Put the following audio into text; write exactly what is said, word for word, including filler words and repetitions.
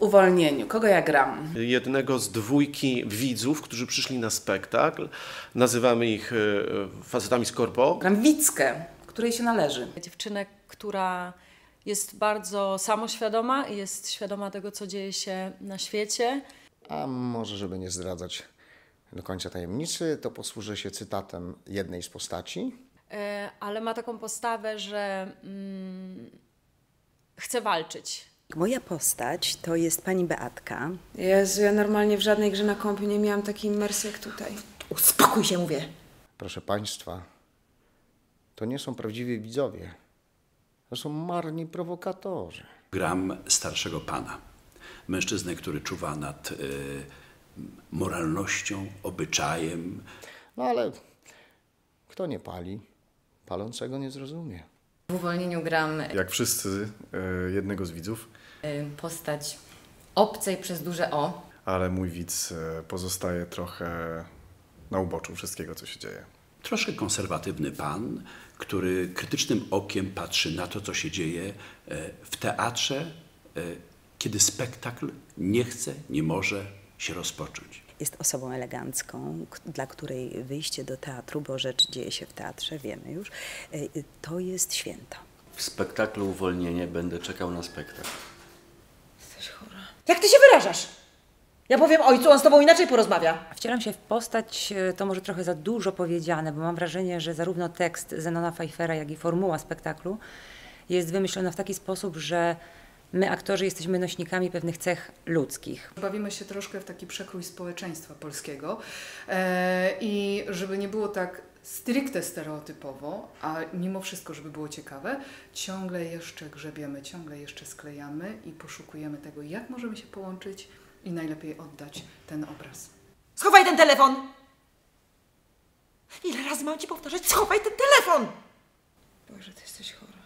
Uwolnieniu. Kogo ja gram? Jednego z dwójki widzów, którzy przyszli na spektakl. Nazywamy ich facetami z korpo. Gram Wickę, której się należy. Dziewczynę, która jest bardzo samoświadoma i jest świadoma tego, co dzieje się na świecie. A może, żeby nie zdradzać do końca tajemnicy, to posłużę się cytatem jednej z postaci. E, ale ma taką postawę, że mm, chce walczyć. Moja postać to jest pani Beatka. Jezu, ja normalnie w żadnej grze na kompie nie miałam takiej imersji jak tutaj. Uspokój się, mówię. Proszę Państwa, to nie są prawdziwi widzowie. To są marni prowokatorzy. Gram starszego pana. Mężczyznę, który czuwa nad y, moralnością, obyczajem. No ale kto nie pali, palącego nie zrozumie. W Uwolnieniu gram, jak wszyscy, jednego z widzów. Postać obcej przez duże O. Ale mój widz pozostaje trochę na uboczu wszystkiego, co się dzieje. Troszkę konserwatywny pan, który krytycznym okiem patrzy na to, co się dzieje w teatrze, kiedy spektakl nie chce, nie może się rozpocząć. Jest osobą elegancką, dla której wyjście do teatru, bo rzecz dzieje się w teatrze, wiemy już, to jest święto. W spektaklu Uwolnienie będę czekał na spektakl. Jesteś chora. Jak ty się wyrażasz? Ja powiem ojcu, on z tobą inaczej porozmawia. Wcielam się w postać, to może trochę za dużo powiedziane, bo mam wrażenie, że zarówno tekst Zenona Pfeiffera, jak i formuła spektaklu jest wymyślona w taki sposób, że my, aktorzy, jesteśmy nośnikami pewnych cech ludzkich. Bawimy się troszkę w taki przekrój społeczeństwa polskiego e, i żeby nie było tak stricte stereotypowo, a mimo wszystko, żeby było ciekawe, ciągle jeszcze grzebiemy, ciągle jeszcze sklejamy i poszukujemy tego, jak możemy się połączyć i najlepiej oddać ten obraz. Schowaj ten telefon! Ile razy mam ci powtarzać? Schowaj ten telefon! Boże, ty jesteś chora.